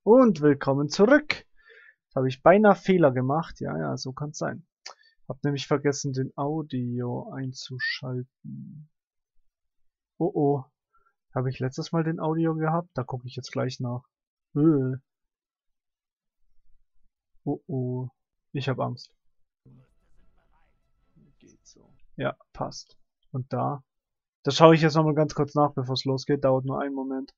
Und willkommen zurück. Jetzt habe ich beinahe Fehler gemacht. Ja, so kann es sein. Hab nämlich vergessen, den Audio einzuschalten. Oh oh. Habe ich letztes Mal den Audio gehabt? Da gucke ich jetzt gleich nach. Äh. Oh oh. Ich habe Angst. Geht so. Ja, passt. Und da? Das schaue ich jetzt nochmal ganz kurz nach, bevor es losgeht. Dauert nur einen Moment.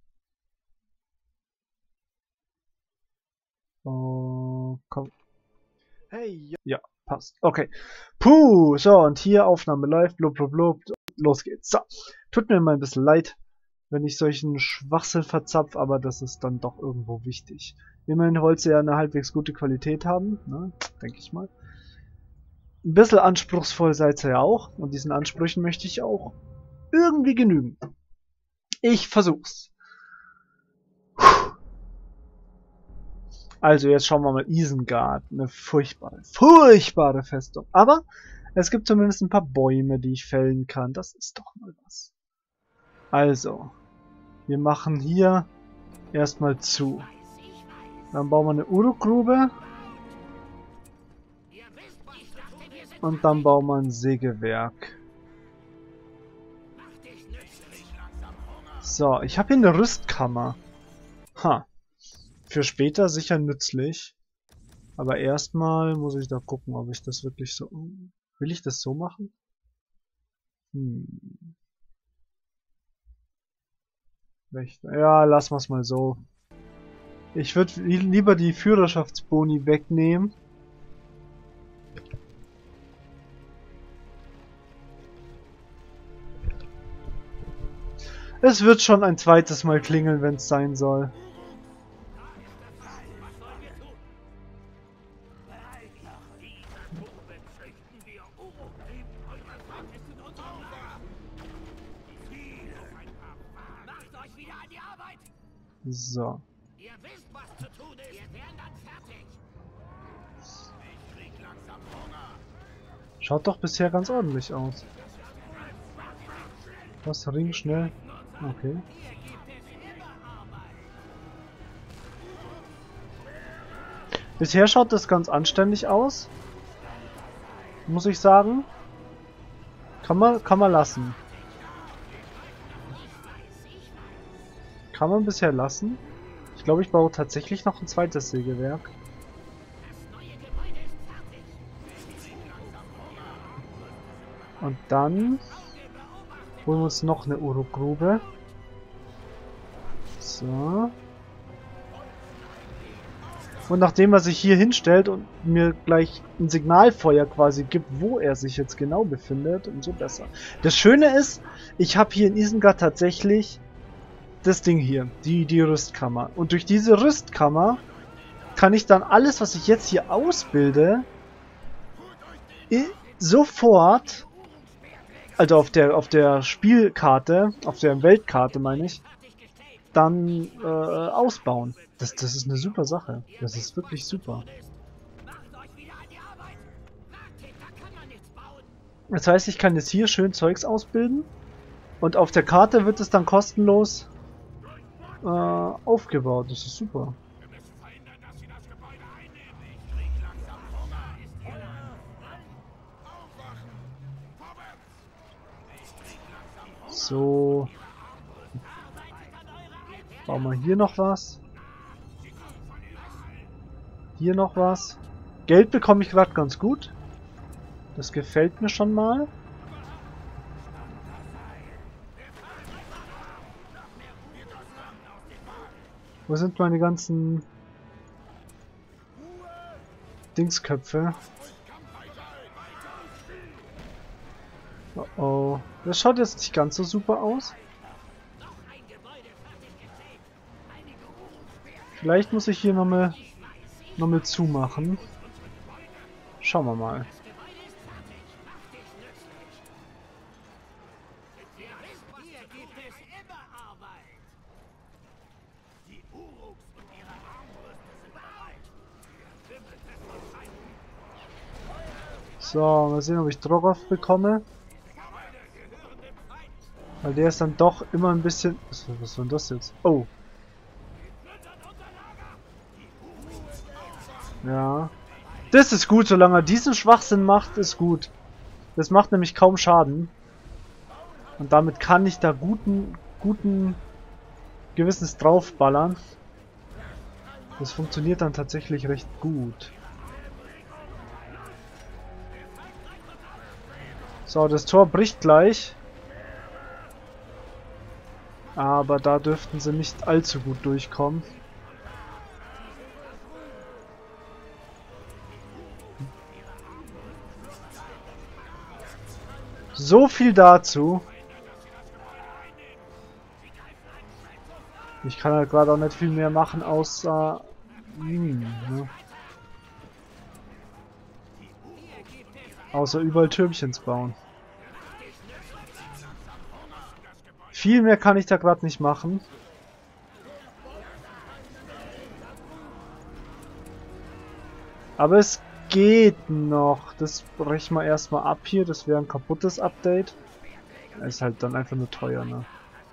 Oh, komm. Hey, ja, passt. Okay. Puh, so, und hier Aufnahme läuft, blub, blub, blub. Los geht's. So, tut mir mal ein bisschen leid, wenn ich solchen Schwachsinn verzapf, aber das ist dann doch irgendwo wichtig. Immerhin wollte ja eine halbwegs gute Qualität haben, ne? Denke ich mal. Ein bisschen anspruchsvoll seid ihr ja auch, und diesen Ansprüchen möchte ich auch irgendwie genügen. Ich versuch's. Also jetzt schauen wir mal Isengard. Eine furchtbare Festung. Aber es gibt zumindest ein paar Bäume, die ich fällen kann. Das ist doch mal was. Also, wir machen hier erstmal zu. Dann bauen wir eine Uruk-Grube. Und dann bauen wir ein Sägewerk. So, ich habe hier eine Rüstkammer. Ha. Für später sicher nützlich. Aber erstmal muss ich da gucken, ob ich das wirklich so... Will ich das so machen? Ja, lassen wir es mal so. Ich würde lieber die Führerschaftsboni wegnehmen. Es wird schon ein zweites Mal klingeln, wenn es sein soll. So. Schaut doch bisher ganz ordentlich aus. Was? Ring schnell. Okay. Bisher schaut das ganz anständig aus. Muss ich sagen. Kann man lassen. Kann man bisher lassen. Ich glaube, ich baue tatsächlich noch ein zweites Sägewerk. Und dann holen wir uns noch eine Uruk-Grube. So. Und nachdem er sich hier hinstellt und mir gleich ein Signalfeuer quasi gibt, wo er sich jetzt genau befindet, umso besser. Das Schöne ist, ich habe hier in Isengard tatsächlich das Ding hier, die Rüstkammer. Und durch diese Rüstkammer kann ich dann alles, was ich jetzt hier ausbilde, sofort, also auf der Spielkarte, auf der Weltkarte meine ich, dann ausbauen. Das ist eine super Sache. Das ist wirklich super. Das heißt, ich kann jetzt hier schön Zeugs ausbilden und auf der Karte wird es dann kostenlos aufgebaut. Das ist super. So. Bauen wir hier noch was. Hier noch was. Geld bekomme ich gerade ganz gut. Das gefällt mir schon mal. Wo sind meine ganzen Dingsköpfe? Oh oh. Das schaut jetzt nicht ganz so super aus. Vielleicht muss ich hier nochmal zumachen. Schauen wir mal. So, mal sehen, ob ich Drogoth bekomme. Weil der ist dann doch immer ein bisschen... Was war denn das jetzt? Oh. Ja. Das ist gut, solange er diesen Schwachsinn macht, ist gut. Das macht nämlich kaum Schaden. Und damit kann ich da guten Gewissens draufballern. Das funktioniert dann tatsächlich recht gut. So, das Tor bricht gleich. Aber da dürften sie nicht allzu gut durchkommen. So viel dazu. Ich kann halt gerade auch nicht viel mehr machen, außer... ne? Außer überall Türmchens bauen. Viel mehr kann ich da gerade nicht machen. Aber es geht noch. Das brechen wir erstmal ab hier. Das wäre ein kaputtes Update. Ist halt dann einfach nur teuer, ne?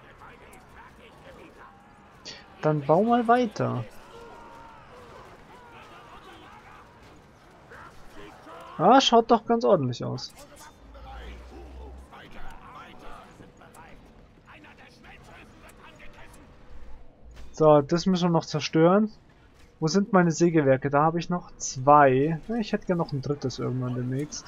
Dann bau mal weiter. Ah, schaut doch ganz ordentlich aus. So, das müssen wir noch zerstören. Wo sind meine Sägewerke? Da habe ich noch 2. Ich hätte gerne noch ein drittes irgendwann demnächst.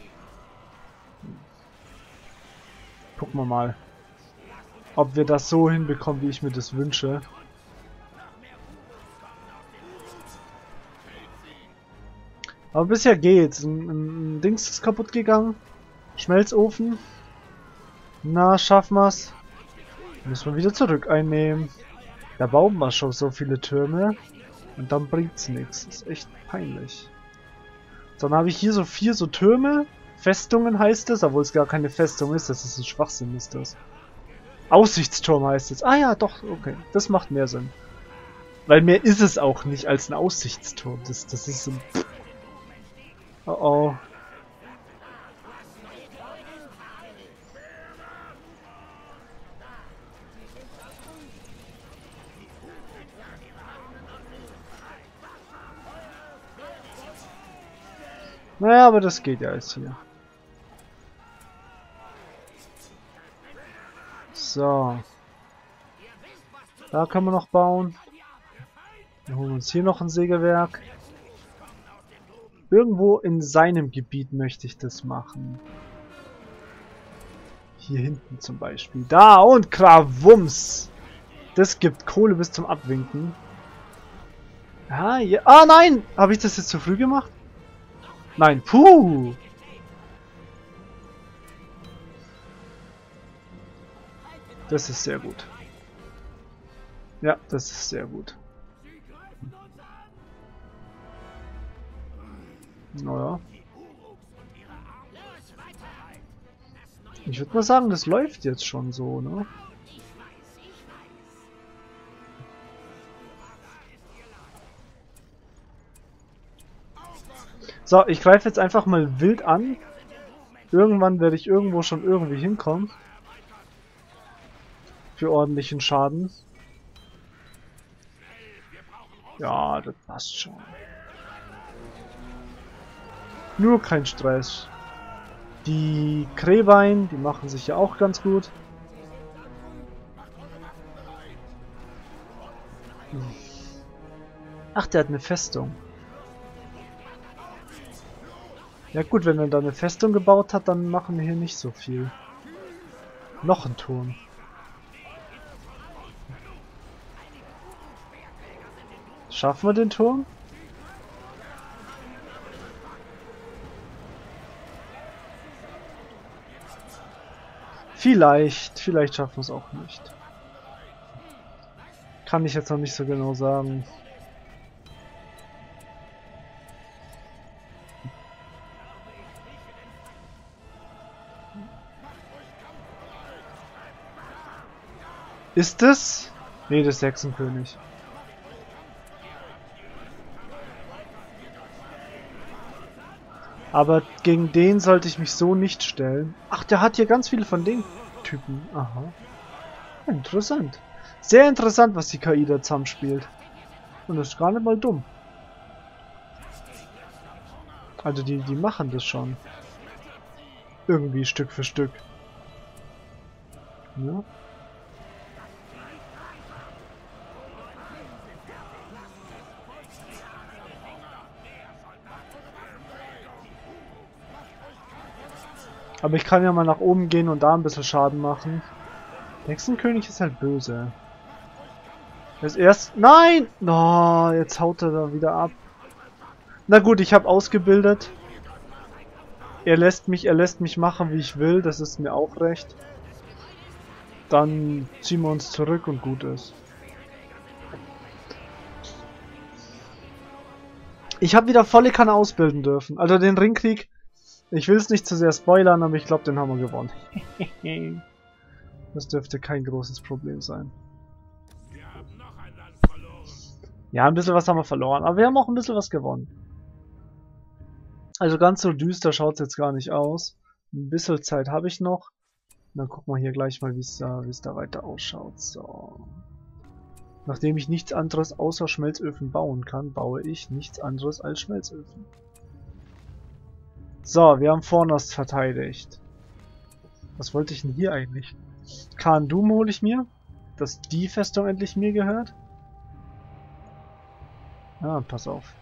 Gucken wir mal, ob wir das so hinbekommen, wie ich mir das wünsche. Aber bisher geht's. Ein Dings ist kaputt gegangen. Schmelzofen. Na, schaffen wir's. Müssen wir wieder zurück einnehmen. Da bauen wir schon so viele Türme. Und dann bringt's nichts. Das ist echt peinlich. Dann habe ich hier so 4 so Türme. Festungen heißt es, obwohl es gar keine Festung ist. Das ist ein Schwachsinn, ist das. Aussichtsturm heißt es. Ah ja, doch, okay. Das macht mehr Sinn. Weil mehr ist es auch nicht als ein Aussichtsturm. Das ist so ein... Oh oh. Naja, aber das geht ja jetzt hier. So. Da kann man noch bauen. Wir holen uns hier noch ein Sägewerk. Irgendwo in seinem Gebiet möchte ich das machen. Hier hinten zum Beispiel. Da und Krawums! Das gibt Kohle bis zum Abwinken. Ah, ja. Ah, nein! Habe ich das jetzt zu früh gemacht? Nein, puh! Das ist sehr gut. Ja, das ist sehr gut. Naja. Ich würde mal sagen, das läuft jetzt schon so, ne? So, ich greife jetzt einfach mal wild an. Irgendwann werde ich irgendwo schon irgendwie hinkommen. Für ordentlichen Schaden. Ja, das passt schon. Nur kein Stress. Die Kräbein, die machen sich ja auch ganz gut. Ach, der hat eine Festung. Ja gut, wenn er da eine Festung gebaut hat, dann machen wir hier nicht so viel. Noch ein Turm. Schaffen wir den Turm? Vielleicht schaffen wir es auch nicht. Kann ich jetzt noch nicht so genau sagen. Ist es? Nee, das ist Hexenkönig. Aber gegen den sollte ich mich so nicht stellen. Ach, der hat hier ganz viele von den Typen. Aha. Interessant. Sehr interessant, was die KI da zusammenspielt. Und das ist gar nicht mal dumm. Also die machen das schon. Irgendwie Stück für Stück. Ja. Aber ich kann ja mal nach oben gehen und da ein bisschen Schaden machen. Der Hexenkönig ist halt böse. Das erst... Nein! Oh, jetzt haut er da wieder ab. Na gut, ich habe ausgebildet. Er lässt mich machen, wie ich will. Das ist mir auch recht. Dann ziehen wir uns zurück und gut ist. Ich habe wieder volle Kanne ausbilden dürfen. Also den Ringkrieg... Ich will es nicht zu sehr spoilern, aber ich glaube, den haben wir gewonnen. Das dürfte kein großes Problem sein. Ja, ein bisschen was haben wir verloren, aber wir haben auch ein bisschen was gewonnen. Also ganz so düster schaut es jetzt gar nicht aus. Ein bisschen Zeit habe ich noch. Dann gucken wir hier gleich mal, wie es da weiter ausschaut. So. Nachdem ich nichts anderes außer Schmelzöfen bauen kann, baue ich nichts anderes als Schmelzöfen. So, wir haben Fornost verteidigt. Was wollte ich denn hier eigentlich? Khan Dum hole ich mir, dass die Festung endlich mir gehört. Ah, pass auf.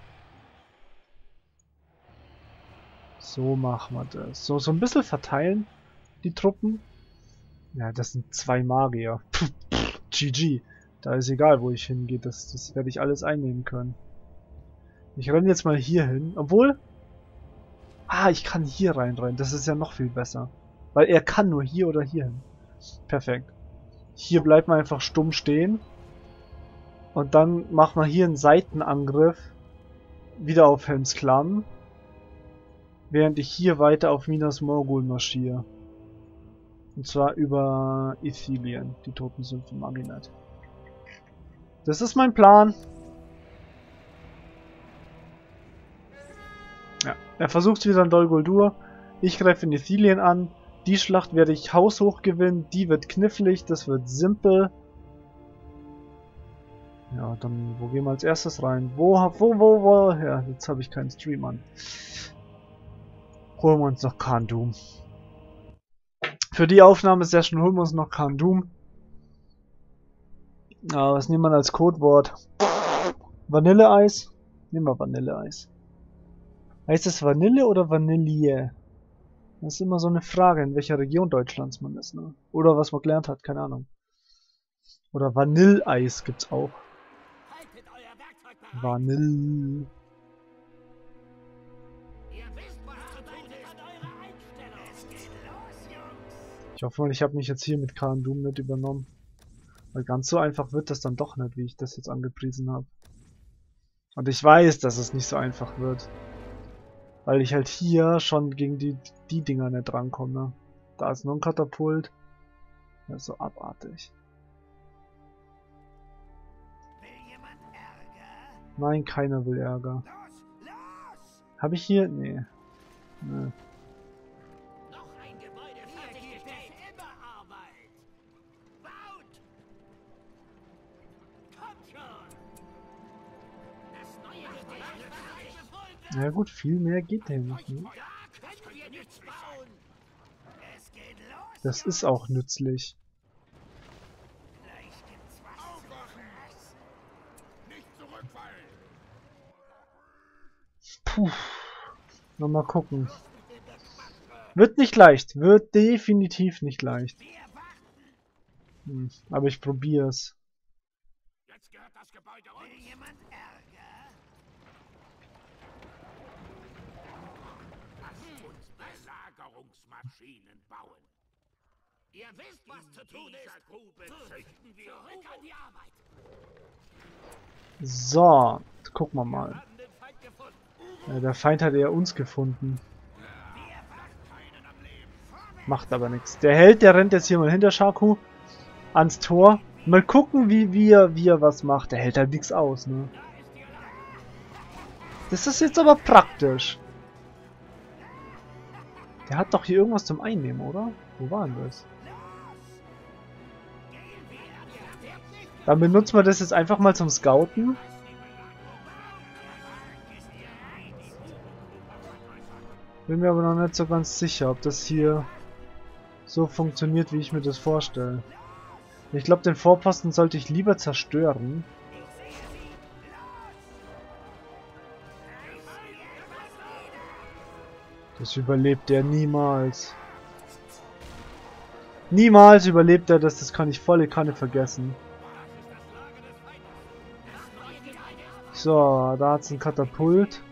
So machen wir das. So ein bisschen verteilen, die Truppen. Ja, das sind 2 Magier. GG. Da ist egal, wo ich hingehe. Das werde ich alles einnehmen können. Ich renne jetzt mal hier hin. Obwohl... Ah, ich kann hier reinrennen. Das ist ja noch viel besser. Weil er kann nur hier oder hier hin. Perfekt. Hier bleibt man einfach stumm stehen. Und dann macht man hier einen Seitenangriff. Wieder auf Helms Klamm. Während ich hier weiter auf Minas Morgul marschiere. Und zwar über Ithilien, die Totensümpfe Maginat. Das ist mein Plan. Ja, er versucht wieder in Dol Guldur. Ich greife in Ithilien an. Die Schlacht werde ich haushoch gewinnen. Die wird knifflig, das wird simpel. Ja, dann, wo gehen wir als erstes rein? Wo? Ja, jetzt habe ich keinen Stream an. Holen wir uns noch Khan Dum. Für die Aufnahmesession holen wir uns noch Khan Dum. Was nehmen wir als Codewort? Vanilleeis? Nehmen wir Vanilleeis. Heißt es Vanille oder Vanille? Das ist immer so eine Frage, in welcher Region Deutschlands man ist, ne? Oder was man gelernt hat, keine Ahnung. Oder Vanilleeis gibt's auch. Vanille. Ich hoffe mal, ich habe mich jetzt hier mit Khan Dum nicht übernommen. Weil ganz so einfach wird das dann doch nicht, wie ich das jetzt angepriesen habe. Und ich weiß, dass es nicht so einfach wird. Weil ich halt hier schon gegen die Dinger nicht rankomme. Da ist noch ein Katapult. Das ist so abartig. Nein, keiner will Ärger. Habe ich hier? Nee. Nee. Na gut, viel mehr geht ja nicht. Ne? Das ist auch nützlich. Puh. Mal gucken. Wird nicht leicht. Wird definitiv nicht leicht. Aber ich probier's. Maschinen bauen. Ihr wisst, was zu tun ist. Grube züchten wir zurück an die Arbeit. So, gucken wir mal. Der Feind hat eher uns gefunden. Macht aber nichts. Der Held, der rennt jetzt hier mal hinter Shaku ans Tor. Mal gucken, wie er was macht. Der hält halt nichts aus, ne? Das ist jetzt aber praktisch. Der hat doch hier irgendwas zum Einnehmen, oder? Wo war denn das? Dann benutzen wir das jetzt einfach mal zum Scouten. Bin mir aber noch nicht so ganz sicher, ob das hier so funktioniert, wie ich mir das vorstelle. Ich glaube, den Vorposten sollte ich lieber zerstören. Das überlebt er niemals. Niemals überlebt er das, das kann ich volle Kanne vergessen. So, da hat's ein Katapult.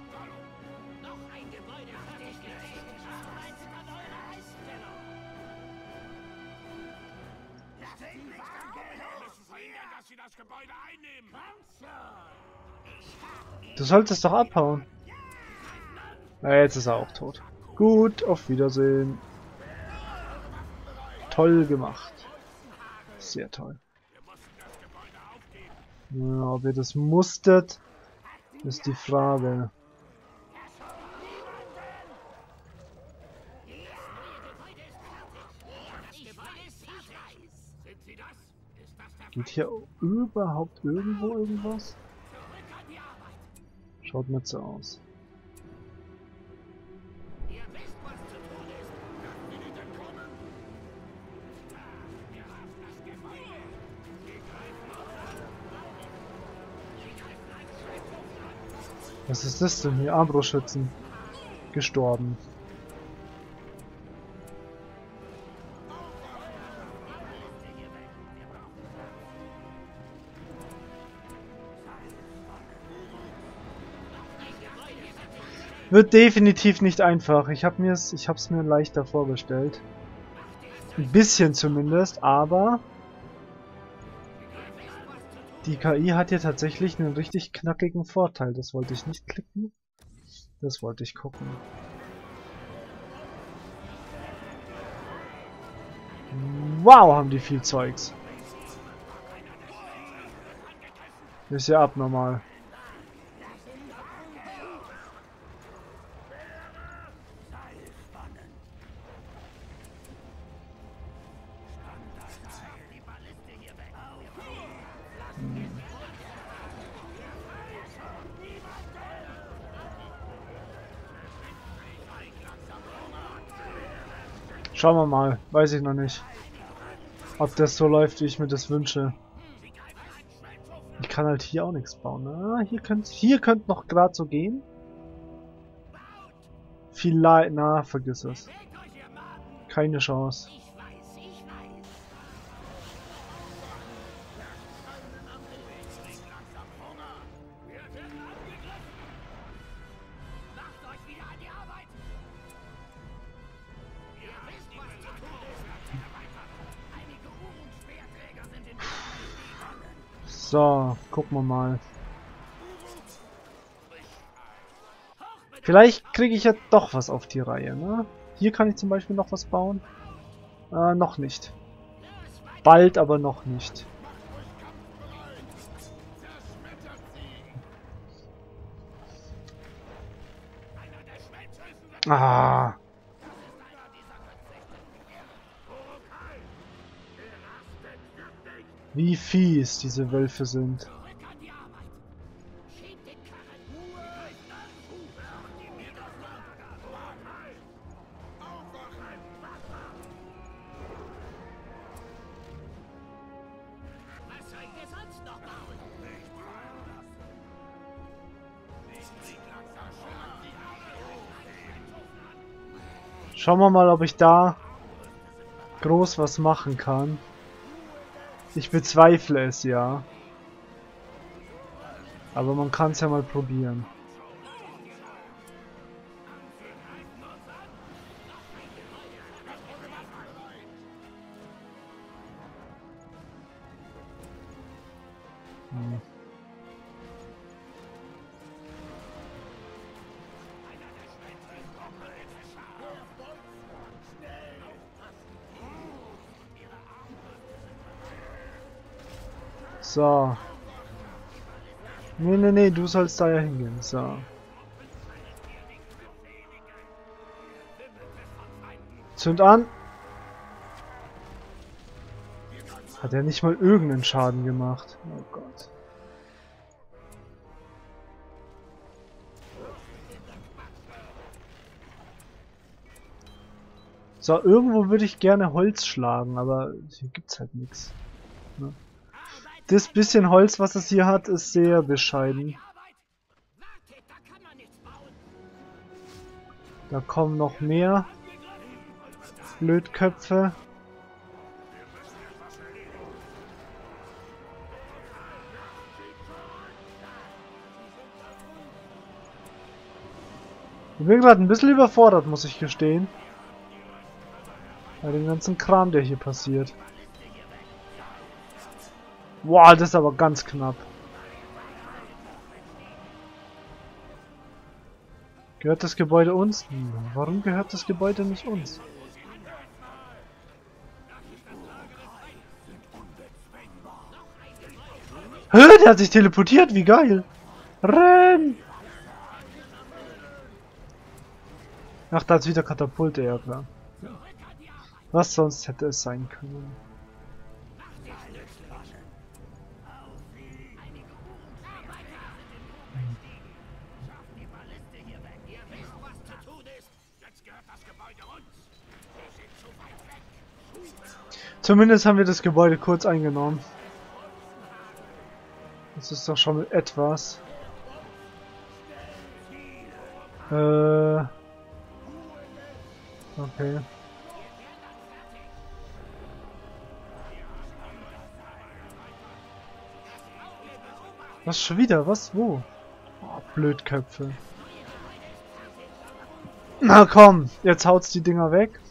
Du solltest doch abhauen. Na, jetzt ist er auch tot. Gut, auf Wiedersehen. Toll gemacht. Sehr toll. Ja, ob ihr das musstet, ist die Frage. Geht hier überhaupt irgendwo irgendwas? Schaut nicht so aus. Was ist das denn hier? Armbrustschützen. Gestorben. Wird definitiv nicht einfach. Ich hab's mir leichter vorgestellt. Ein bisschen zumindest, aber die KI hat hier tatsächlich einen richtig knackigen Vorteil. Das wollte ich nicht klicken. Das wollte ich gucken. Wow, haben die viel Zeugs. Ist ja abnormal. Schauen wir mal. Weiß ich noch nicht. Ob das so läuft, wie ich mir das wünsche. Ich kann halt hier auch nichts bauen. Ah, hier könnte noch gerade so gehen. Vielleicht. Na, vergiss es. Keine Chance. So, gucken wir mal. Vielleicht kriege ich ja doch was auf die Reihe, ne? Hier kann ich zum Beispiel noch was bauen. Noch nicht. Bald, aber noch nicht. Ah. Wie fies diese Wölfe sind. Schauen wir mal, ob ich da groß was machen kann. Ich bezweifle es, ja. Aber man kann es ja mal probieren. So. Nee, du sollst da ja hingehen. So. Zünd an. Hat er nicht mal irgendeinen Schaden gemacht. Oh Gott. So, irgendwo würde ich gerne Holz schlagen, aber hier gibt's halt nichts. Ne? Das bisschen Holz, was es hier hat, ist sehr bescheiden. Da kommen noch mehr Blödköpfe. Ich bin gerade ein bisschen überfordert, muss ich gestehen. Bei dem ganzen Kram, der hier passiert. Wow, das ist aber ganz knapp. Gehört das Gebäude uns? Warum gehört das Gebäude nicht uns? Hä, der hat sich teleportiert, wie geil! Renn! Ach, da ist wieder Katapulte, ja klar. Ja. Was sonst hätte es sein können? Zumindest haben wir das Gebäude kurz eingenommen. Das ist doch schon etwas. Okay. Was schon wieder? Was? Wo? Oh, Blödköpfe. Na komm, jetzt haut's die Dinger weg.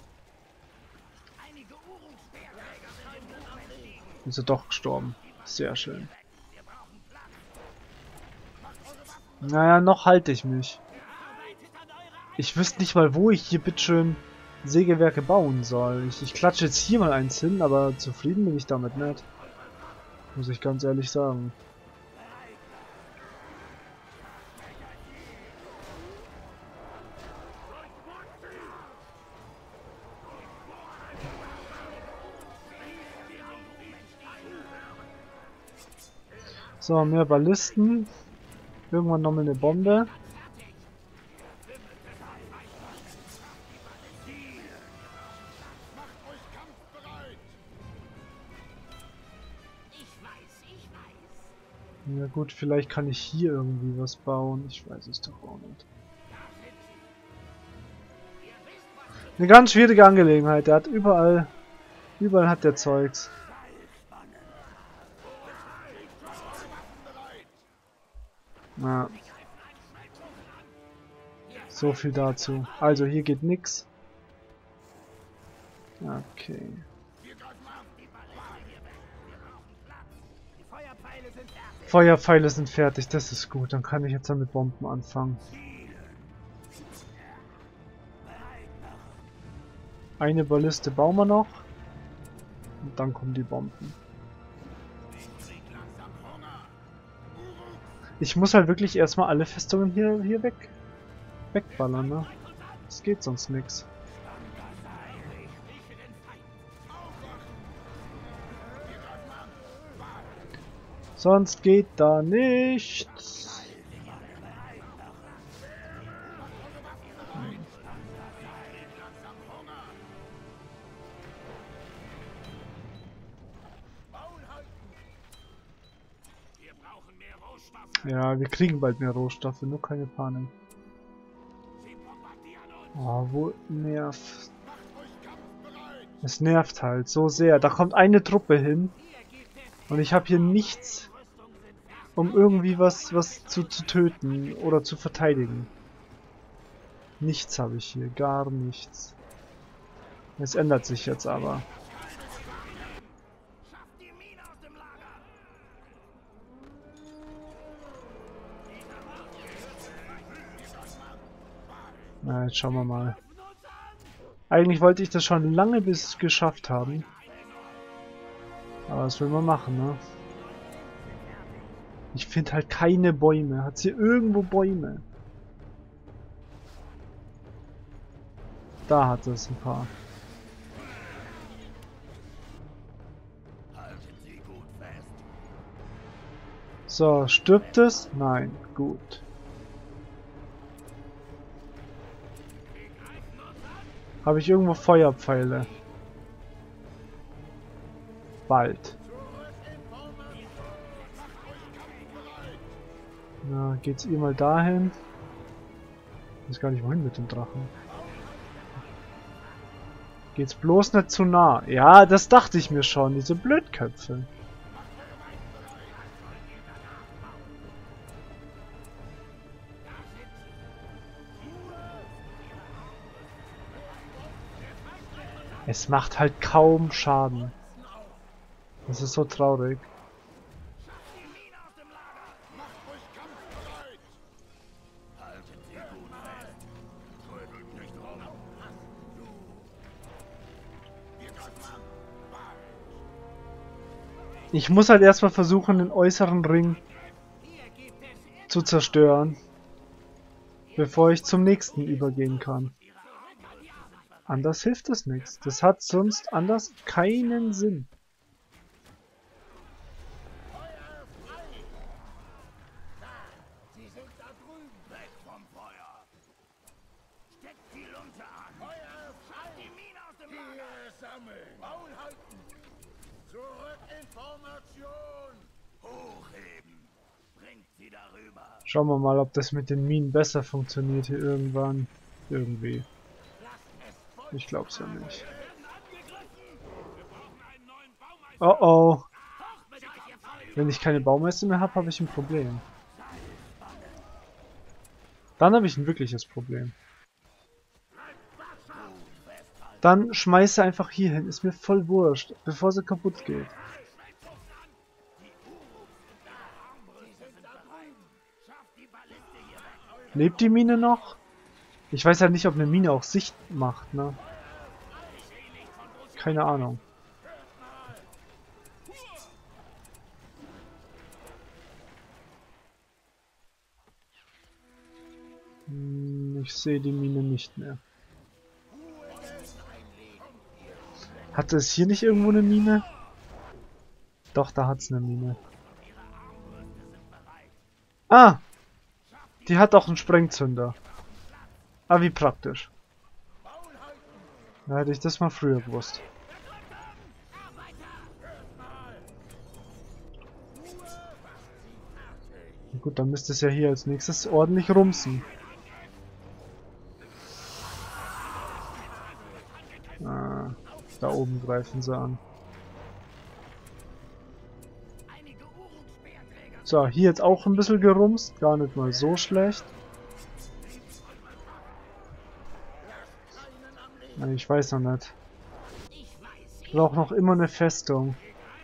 Ist er doch gestorben. Sehr schön. Naja, noch halte ich mich. Ich wüsste nicht mal, wo ich hier bitteschön Sägewerke bauen soll. Ich klatsche jetzt hier mal eins hin, aber zufrieden bin ich damit nicht. Muss ich ganz ehrlich sagen. So, mehr Ballisten. Irgendwann nochmal eine Bombe. Ja gut, vielleicht kann ich hier irgendwie was bauen. Ich weiß es doch auch nicht. Eine ganz schwierige Angelegenheit. Der hat überall hat der Zeugs. Ja. So viel dazu. Also hier geht nix. Okay. Feuerpfeile sind fertig, das ist gut. Dann kann ich jetzt mit Bomben anfangen. Eine Balliste bauen wir noch. Und dann kommen die Bomben. Ich muss halt wirklich erstmal alle Festungen hier wegballern, ne? Das geht sonst nix. Sonst geht da nichts. Ja, wir kriegen bald mehr Rohstoffe, nur keine Panik. Oh, wo nervt. Es nervt halt so sehr. Da kommt eine Truppe hin. Und ich habe hier nichts, um irgendwie was zu töten oder zu verteidigen. Nichts habe ich hier, gar nichts. Es ändert sich jetzt aber. Na, jetzt schauen wir mal. Eigentlich wollte ich das schon lange geschafft haben. Aber was will man machen, ne? Ich finde halt keine Bäume. Hat's hier irgendwo Bäume? Da hat es ein paar. So, stirbt es? Nein, gut. Habe ich irgendwo Feuerpfeile? Bald. Na, geht's ihr mal dahin? Ich weiß gar nicht wohin mit dem Drachen. Geht's bloß nicht zu nah. Ja, das dachte ich mir schon, diese Blödköpfe. Es macht halt kaum Schaden. Das ist so traurig. Ich muss halt erstmal versuchen, den äußeren Ring zu zerstören, bevor ich zum nächsten übergehen kann. Anders hilft es nichts. Das hat sonst anders keinen Sinn. Schauen wir mal, ob das mit den Minen besser funktioniert hier irgendwann. Irgendwie. Ich glaub's ja nicht. Oh oh. Wenn ich keine Baumeister mehr habe, habe ich ein Problem. Dann habe ich ein wirkliches Problem. Dann schmeiße einfach hier hin. Ist mir voll wurscht, bevor sie kaputt geht. Lebt die Mine noch? Ich weiß halt nicht, ob eine Mine auch Sicht macht, ne? Keine Ahnung. Ich sehe die Mine nicht mehr. Hatte es hier nicht irgendwo eine Mine? Doch, da hat's eine Mine. Ah! Die hat auch einen Sprengzünder. Ah, wie praktisch. Da hätte ich das mal früher gewusst. Gut, dann müsste es ja hier als nächstes ordentlich rumsen. Ah, da oben greifen sie an. So, hier jetzt auch ein bisschen gerumst. Gar nicht mal so schlecht. Ich weiß noch nicht. Ich brauche noch immer eine Festung.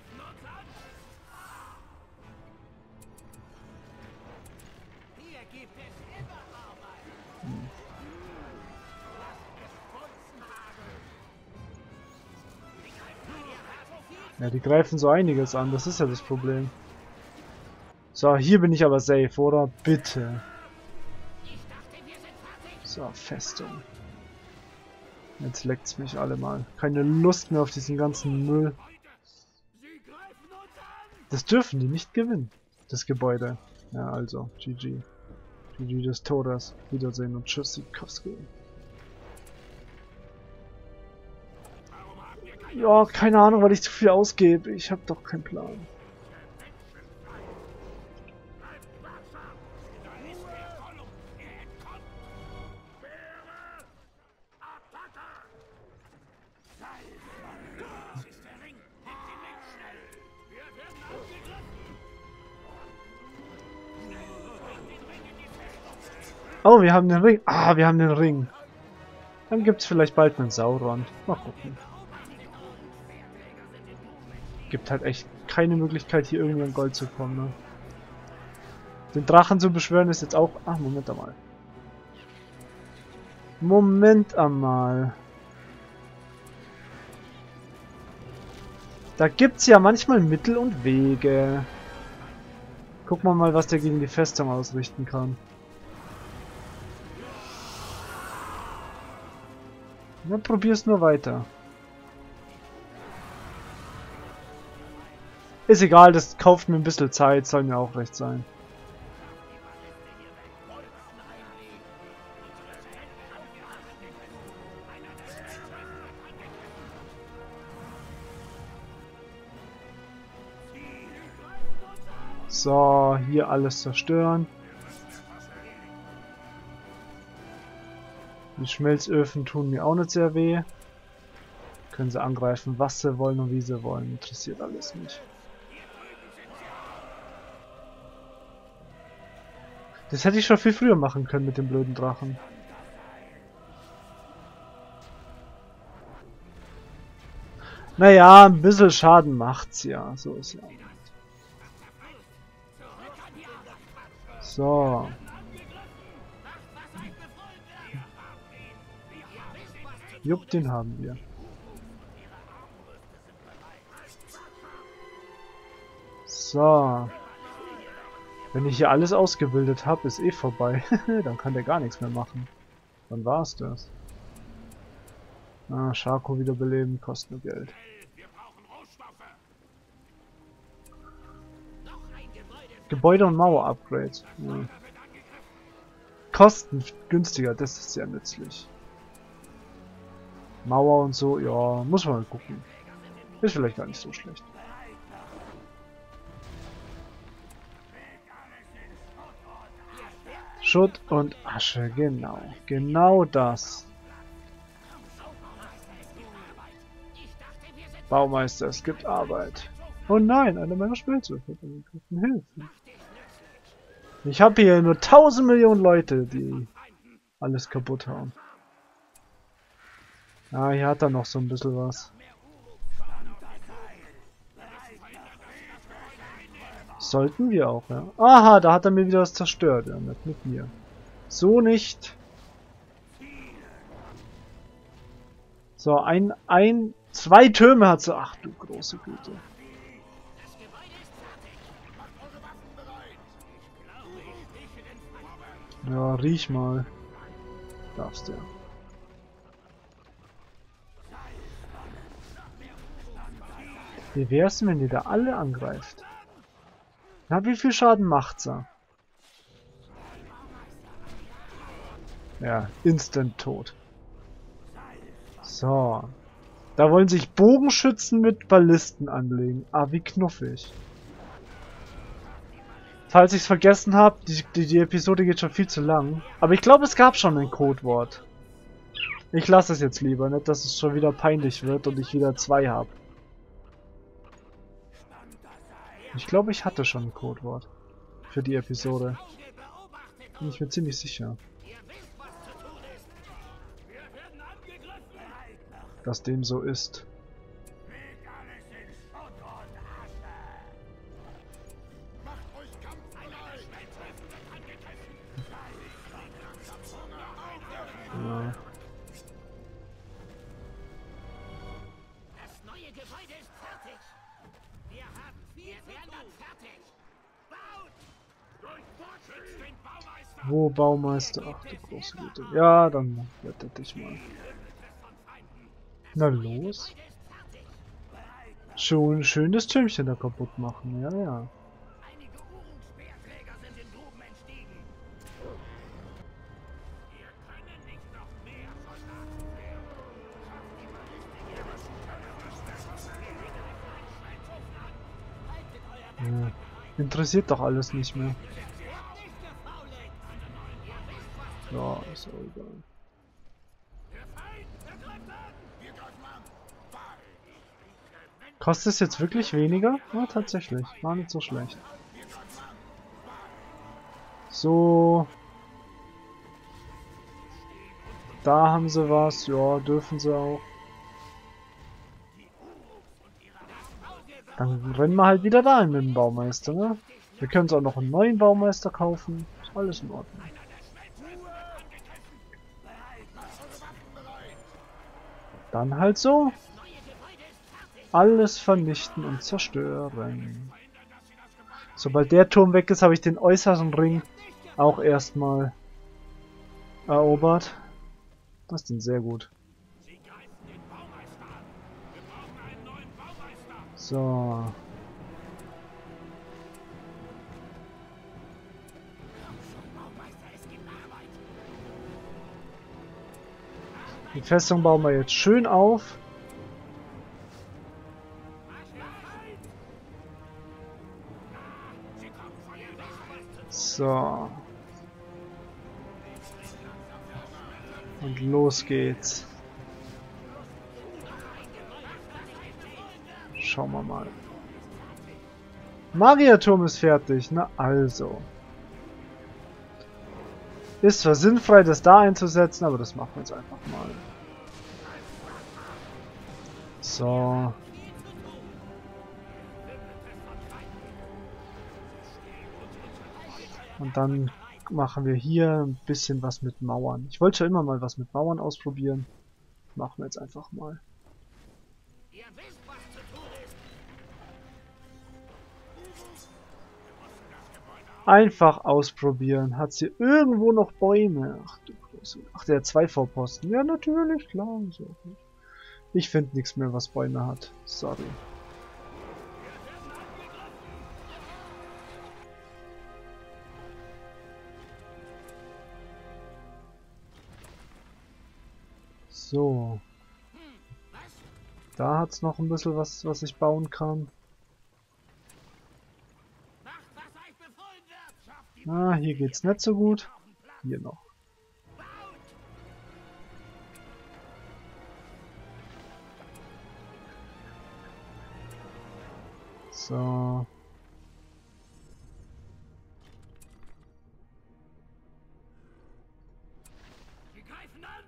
Ja, die greifen so einiges an, das ist ja das Problem. So, hier bin ich aber safe, oder? Bitte. So, Festung. Jetzt leckt's mich alle mal. Keine Lust mehr auf diesen ganzen Müll. Das dürfen die nicht gewinnen, das Gebäude. Ja, also, GG. GG des Todes. Wiedersehen und tschüss, Sikowski. Ja, keine Ahnung, weil ich zu viel ausgebe. Ich habe doch keinen Plan. Oh, wir haben den Ring. Ah, wir haben den Ring. Dann gibt's vielleicht bald einen Sauron. Mal gucken. Gibt halt echt keine Möglichkeit, hier irgendwie an Gold zu kommen, ne? Den Drachen zu beschwören ist jetzt auch... Ach, Moment einmal. Moment einmal. Da gibt's ja manchmal Mittel und Wege. Gucken wir mal, was der gegen die Festung ausrichten kann. Dann probier's nur weiter. Ist egal, das kauft mir ein bisschen Zeit, soll mir auch recht sein. So, hier alles zerstören. Die Schmelzöfen tun mir auch nicht sehr weh. Können sie angreifen, was sie wollen und wie sie wollen. Interessiert alles nicht. Das hätte ich schon viel früher machen können mit dem blöden Drachen. Naja, ein bisschen Schaden macht's ja. So ist ja. So. Jupp, den haben wir. So. Wenn ich hier alles ausgebildet habe, ist eh vorbei. Dann kann der gar nichts mehr machen. Dann war's das. Ah, Schako wiederbeleben, kostet nur Geld. Gebäude- und Mauer-Upgrade. Ja. Kosten günstiger, das ist sehr nützlich. Mauer und so, ja, muss man mal gucken. Ist vielleicht gar nicht so schlecht. Schutt und Asche, genau. Genau das. Baumeister, es gibt Arbeit. Oh nein, eine meiner Schmelzöfen hat angegriffen. Hilfe. Ich habe hier nur 1000 Millionen Leute, die alles kaputt hauen. Ah, hier hat er noch so ein bisschen was. Sollten wir auch, ja. Aha, da hat er mir wieder was zerstört. Ja, nicht mit mir. So nicht. So, zwei Türme hat sie. Ach du große Güte. Ja, riech mal. Darfst du ja. Wie wär's denn, wenn ihr da alle angreift? Na, wie viel Schaden macht's er? Ja, instant tot. So. Da wollen sich Bogenschützen mit Ballisten anlegen. Ah, wie knuffig. Falls ich es vergessen habe, die Episode geht schon viel zu lang. Aber ich glaube, es gab schon ein Codewort. Ich lasse es jetzt lieber, nicht, dass es schon wieder peinlich wird und ich wieder 2 habe. Ich glaube, ich hatte schon ein Codewort für die Episode. Bin ich mir ziemlich sicher. Dass dem so ist. Ja. Das neue Gebäude ist fertig. Wir werden dann fertig. Baut! Schützt den Baumeister! Wo Baumeister? Ach du große Güte. Ja, dann rette dich mal. Na los. Schon schön das Türmchen da kaputt machen. Ja, ja. Einige Uhrenspeerträger sind in Gruben entstiegen. Wir können nicht noch mehr Soldaten führen. Schafft die Ballistik ihre Schütze. Ja. Interessiert doch alles nicht mehr. Ja, ist auch egal. Kostet es jetzt wirklich weniger? Ja, tatsächlich. War nicht so schlecht. So. Da haben sie was. Ja, dürfen sie auch. Dann rennen wir halt wieder dahin mit dem Baumeister, ne? Wir können uns auch noch einen neuen Baumeister kaufen. Ist alles in Ordnung. Dann halt so. Alles vernichten und zerstören. Sobald der Turm weg ist, habe ich den äußeren Ring auch erstmal erobert. Das ist denn sehr gut. So. Die Festung bauen wir jetzt schön auf. So. Und los geht's. Schauen wir mal. Magierturm ist fertig, na also. Ist zwar sinnfrei, das da einzusetzen, aber das machen wir jetzt einfach mal. So. Und dann machen wir hier ein bisschen was mit Mauern. Ich wollte schon immer mal was mit Mauern ausprobieren. Machen wir jetzt einfach mal. Ihr wisst, was zu tun ist. Einfach ausprobieren. Hat sie irgendwo noch Bäume? Ach du große. Ach, der hat 2 Vorposten. Ja, natürlich, klar. So. Ich finde nichts mehr, was Bäume hat. Sorry. So. Da hat es noch ein bisschen was, was ich bauen kann. Macht, was euch befohlen wird. Schafft die Ah, hier geht's nicht so gut. Hier noch. So. Sie greifen an.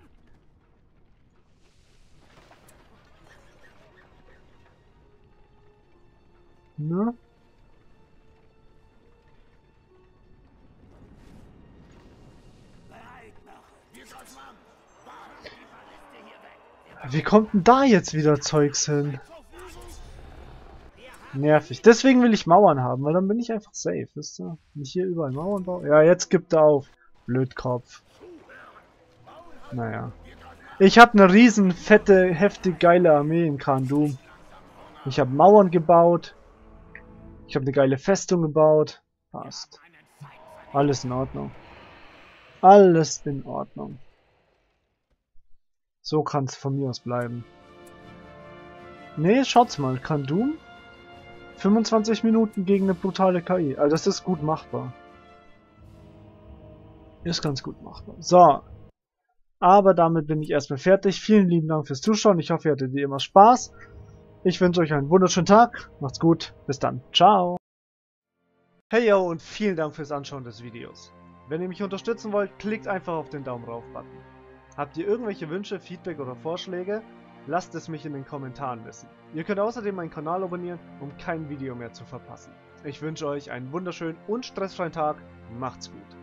Ne? Bereit machen. Wir soll's machen. Die Verletzte hier weg. Wie kommt denn da jetzt wieder Zeugs hin? Nervig. Deswegen will ich Mauern haben, weil dann bin ich einfach safe, wisst ihr? Wenn ich hier überall Mauern baue. Ja, jetzt gibt er auf. Blödkopf. Naja. Ich habe eine riesen, fette, heftig geile Armee in Khan Dum. Ich habe Mauern gebaut. Ich habe eine geile Festung gebaut. Passt. Alles in Ordnung. Alles in Ordnung. So kann es von mir aus bleiben. Nee, schaut's mal. Khan Dum? 25 Minuten gegen eine brutale KI. Also das ist gut machbar. Ist ganz gut machbar. So. Aber damit bin ich erstmal fertig. Vielen lieben Dank fürs Zuschauen. Ich hoffe, ihr hattet wie immer Spaß. Ich wünsche euch einen wunderschönen Tag. Macht's gut. Bis dann. Ciao. Hey yo und vielen Dank fürs Anschauen des Videos. Wenn ihr mich unterstützen wollt, klickt einfach auf den Daumen rauf Button. Habt ihr irgendwelche Wünsche, Feedback oder Vorschläge? Lasst es mich in den Kommentaren wissen. Ihr könnt außerdem meinen Kanal abonnieren, um kein Video mehr zu verpassen. Ich wünsche euch einen wunderschönen und stressfreien Tag. Macht's gut.